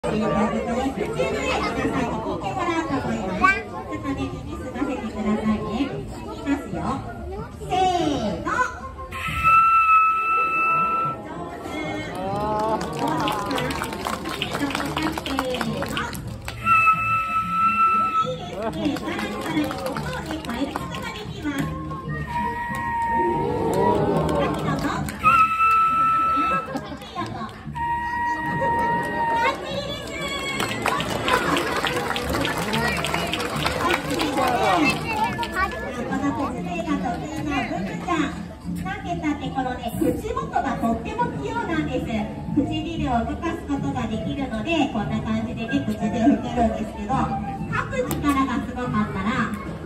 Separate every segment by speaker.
Speaker 1: 口で皆さんに聞いてもらうと思います。ちょっとね、耳澄ませてくださいね。いきますよ。せーの。口元がとっても器用なんです。唇を動かすことができるので、こんな感じでね、口で吹けるんですけど、吐く力がすごかったら、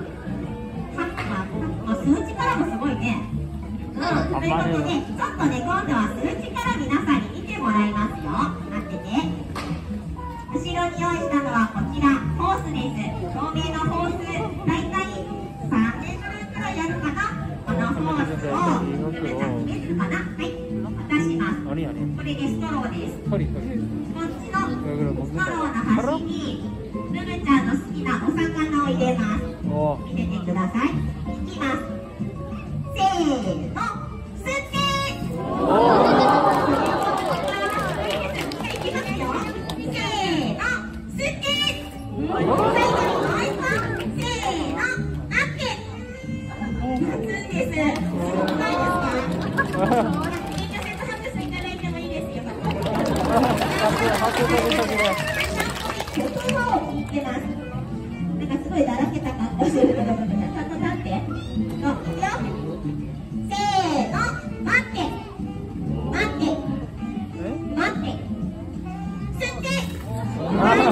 Speaker 1: 吸う力もすごいね。ということで、ちょっとね、今度は吸う力皆さんに見てもらいますよ。待ってて。後ろに用意したのはこちら、ホースです。透明のホース、だいたい3メートルくらいあるかな。このホースを、ルルちゃんに見えるかな。はい、渡します。これでストローです。こっちのストローの端に、ルルちゃんの好きなお魚を入れます。見ててください。いきます。せーの、吸って。いきますよ。せーの、吸って。最後にもう一個。せーの、待って。吸うんです。すごくないですか？ほら、遠慮せずハクスいただいてもいいですよ。曲を聴いてます。なんかすごいだらけた格好してるけど、ちゃんと立って。いくよ。せーの、待って。待って。待って。吸って。はい。